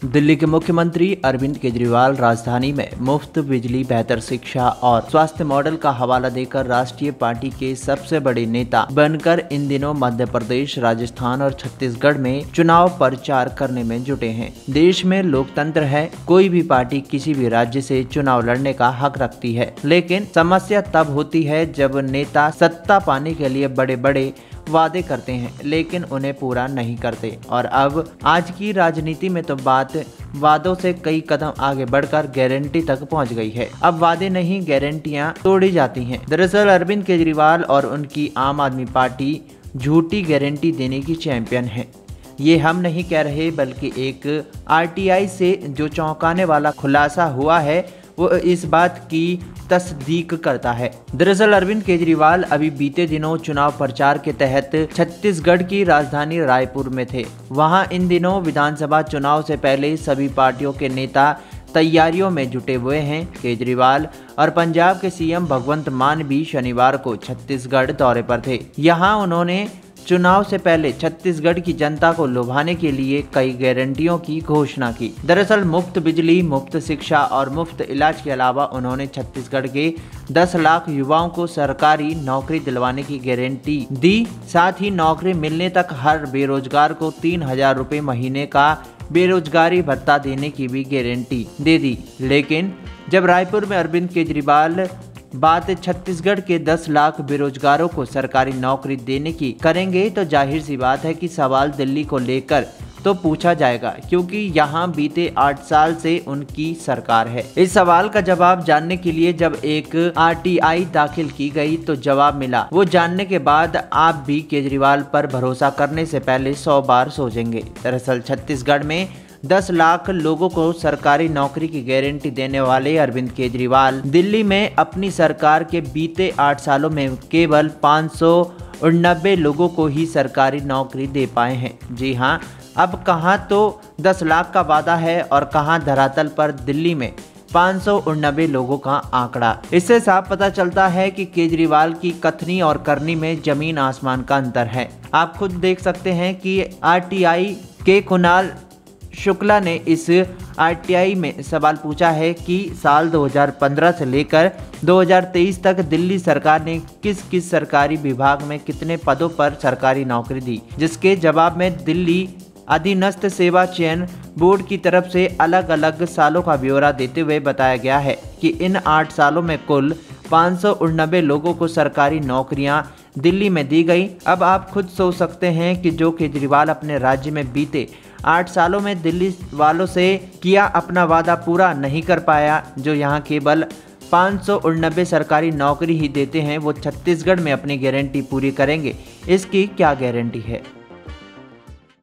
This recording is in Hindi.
दिल्ली के मुख्यमंत्री अरविंद केजरीवाल राजधानी में मुफ्त बिजली, बेहतर शिक्षा और स्वास्थ्य मॉडल का हवाला देकर राष्ट्रीय पार्टी के सबसे बड़े नेता बनकर इन दिनों मध्य प्रदेश, राजस्थान और छत्तीसगढ़ में चुनाव प्रचार करने में जुटे हैं। देश में लोकतंत्र है, कोई भी पार्टी किसी भी राज्य से चुनाव लड़ने का हक रखती है, लेकिन समस्या तब होती है जब नेता सत्ता पाने के लिए बड़े बड़े वादे करते हैं लेकिन उन्हें पूरा नहीं करते। और अब आज की राजनीति में तो बात वादों से कई कदम आगे बढ़कर गारंटी तक पहुंच गई है। अब वादे नहीं, गारंटियां तोड़ी जाती हैं। दरअसल अरविंद केजरीवाल और उनकी आम आदमी पार्टी झूठी गारंटी देने की चैंपियन है। ये हम नहीं कह रहे, बल्कि एक आरटीआई से जो चौंकाने वाला खुलासा हुआ है वो इस बात की तस्दीक करता है। दरअसल अरविंद केजरीवाल अभी बीते दिनों चुनाव प्रचार के तहत छत्तीसगढ़ की राजधानी रायपुर में थे। वहां इन दिनों विधानसभा चुनाव से पहले सभी पार्टियों के नेता तैयारियों में जुटे हुए हैं। केजरीवाल और पंजाब के सीएम भगवंत मान भी शनिवार को छत्तीसगढ़ दौरे पर थे। यहाँ उन्होंने चुनाव से पहले छत्तीसगढ़ की जनता को लुभाने के लिए कई गारंटियों की घोषणा की। दरअसल मुफ्त बिजली, मुफ्त शिक्षा और मुफ्त इलाज के अलावा उन्होंने छत्तीसगढ़ के 10 लाख युवाओं को सरकारी नौकरी दिलवाने की गारंटी दी। साथ ही नौकरी मिलने तक हर बेरोजगार को 3,000 रुपये महीने का बेरोजगारी भत्ता देने की भी गारंटी दे दी। लेकिन जब रायपुर में अरविंद केजरीवाल बात छत्तीसगढ़ के 10 लाख बेरोजगारों को सरकारी नौकरी देने की करेंगे तो जाहिर सी बात है कि सवाल दिल्ली को लेकर तो पूछा जाएगा, क्योंकि यहाँ बीते 8 साल से उनकी सरकार है। इस सवाल का जवाब जानने के लिए जब एक आरटीआई दाखिल की गई तो जवाब मिला। वो जानने के बाद आप भी केजरीवाल पर भरोसा करने से पहले 100 बार सोचेंगे। दरअसल छत्तीसगढ़ में 10 लाख लोगों को सरकारी नौकरी की गारंटी देने वाले अरविंद केजरीवाल दिल्ली में अपनी सरकार के बीते 8 सालों में केवल 599 लोगों को ही सरकारी नौकरी दे पाए हैं। जी हां, अब कहां तो 10 लाख का वादा है और कहां धरातल पर दिल्ली में 599 लोगों का आंकड़ा। इससे साफ पता चलता है कि केजरीवाल की कथनी और करनी में जमीन आसमान का अंतर है। आप खुद देख सकते हैं कि आरटीआई के कुणाल शुक्ला ने इस आरटीआई में सवाल पूछा है कि साल 2015 से लेकर 2023 तक दिल्ली सरकार ने किस किस सरकारी विभाग में कितने पदों पर सरकारी नौकरी दी, जिसके जवाब में दिल्ली अधीनस्थ सेवा चयन बोर्ड की तरफ से अलग अलग सालों का ब्यौरा देते हुए बताया गया है कि इन 8 सालों में कुल 599 लोगों को सरकारी नौकरियां दिल्ली में दी गई। अब आप खुद सोच सकते हैं कि जो केजरीवाल अपने राज्य में बीते 8 सालों में दिल्ली वालों से किया अपना वादा पूरा नहीं कर पाया, जो यहाँ केवल 599 सरकारी नौकरी ही देते हैं, वो छत्तीसगढ़ में अपनी गारंटी पूरी करेंगे। इसकी क्या गारंटी है?